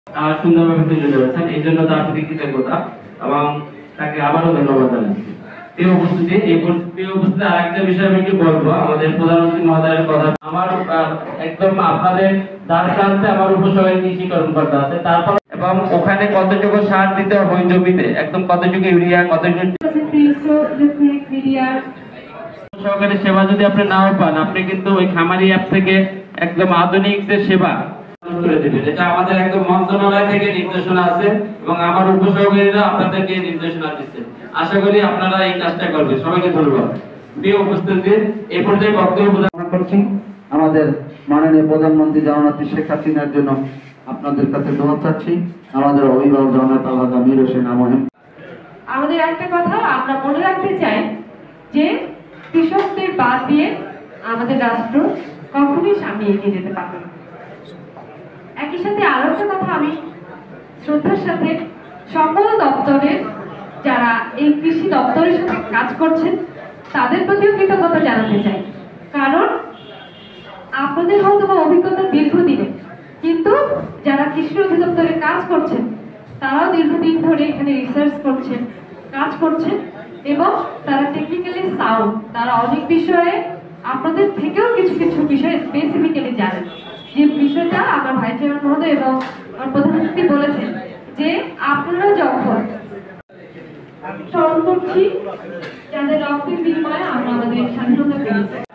সুন্দরভাবে তুলে ধরেছেন, এই জন্য তার প্রতি কৃতজ্ঞতা এবং তাকে আবারও ধন্যবাদ জানাচ্ছি। প্রিয় উপস্থিতি, আরেকটা বিষয় আমি কি বলবো, আমাদের প্রধানমন্ত্রী মহোদয়ের কথা। আমার একদম আপনাদের দ্বার প্রান্তে আমার উপসহকারী কৃষি কর্মকর্তা আছে, তারপর এবং ওখানে কতটুকু সার দিতে হবে ওই জমিতে, একদম কতটুকু ইউরিয়া, কতটুকু সহকারী সেবা যদি আপনি নাও পান, আপনি কিন্তু ওই খামারি অ্যাপ থেকে একদম আধুনিক যে সেবা করে দিবেন। এটা আমাদের একদম মন্ত্রণালয় থেকে নির্দেশনা আছে এবং আমার উপসহকারীরা আপনাদেরকে নির্দেশনা দিচ্ছে। আশা করি আপনারা এই কাজটা করবেন। সবাইকে ধন্যবাদ। প্রিয় উপস্থিতি, এই পর্যায়ে বক্তব্য প্রদান করছি আমাদের মাননীয় প্রধানমন্ত্রী জননেত্রী শেখ হাসিনার জন্য আপনাদের কাছে দোয়া চাচ্ছি। আমাদের অভিভাবক জননেতা আলহাজ আমির হোসেন আমহিম। আমাদের একটা কথা আমরা মনে রাখতে চাই যে কৃষকদের বাদ দিয়ে আমাদের রাষ্ট্র কখনোই সামনে এগিয়ে যেতে পারবে না। একই সাথে আরো একটা কথা আমি শ্রদ্ধার সাথে সকল দপ্তরের যারা এই কৃষি দপ্তরের সাথে কাজ করছেন তাদের প্রতিও কৃতজ্ঞতা জানাতে চাই। কারণ আপনাদের হয়তো অভিজ্ঞতা দীর্ঘদিনের, কিন্তু যারা কৃষি অধিদপ্তরে কাজ করছেন তারাও দীর্ঘদিন ধরে এখানে রিসার্চ করছেন, কাজ করছেন এবং তারা টেকনিক্যালি সাউন্ড, তারা অনেক বিষয়ে আপনাদের থেকেও কিছু কিছু বিষয়ে স্পেসিফিক্যালি জানেন। যে বিষয়টা আমার ভাই চেয়ারম্যান মহোদয় এবং আমার প্রধানমন্ত্রী বলেছেন যে আপনারা যখন স্মরণ করছি যাদের রক্তের বিনিময়ে আমরা আমাদের স্বাধীনতা পেয়েছি।